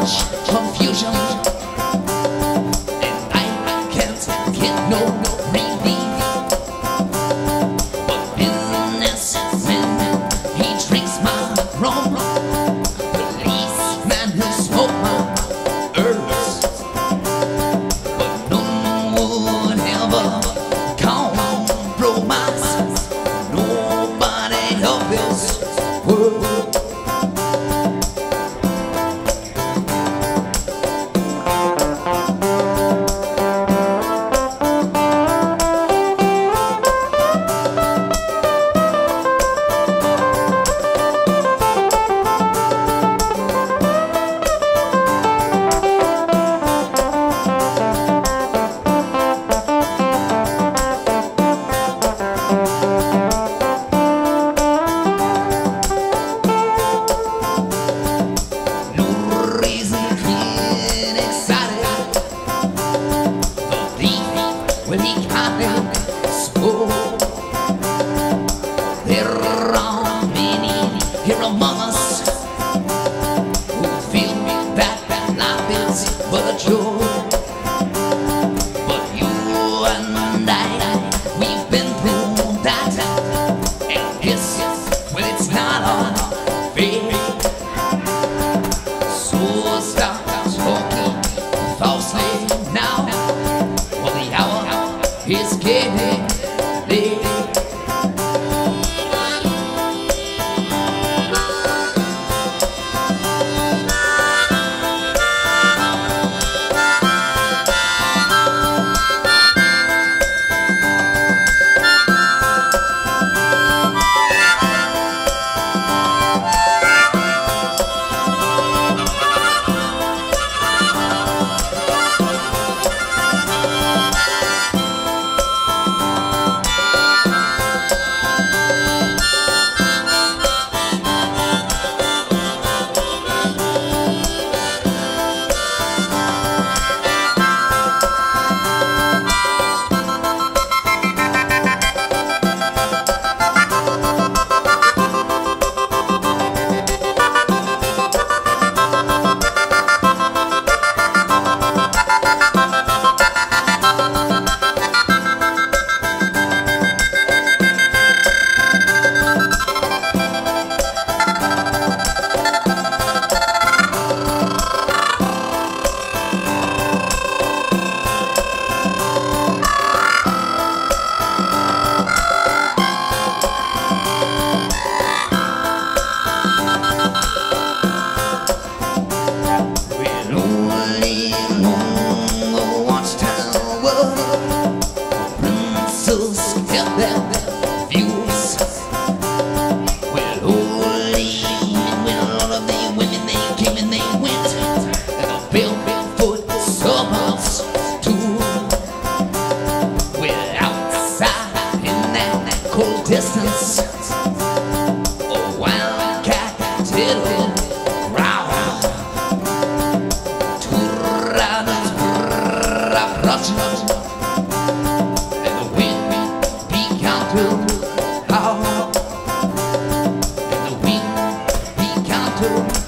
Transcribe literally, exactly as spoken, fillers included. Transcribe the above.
much confusion, and I can't get no relief. But businessman, he drinks my rum. Policeman, who smoke my herbs. But none would ever compromise. Nobody help this world. Well, he kind of spoke. There are many here among us who feel that life is but a joke. But you and I, we've been through that, and guess, well, it's not unfair. So stop talking falsely now. Well, the hour is getting late. Distance, a wildcat tittle growl, two riders approaching, and the wind began to howl, and the wind began to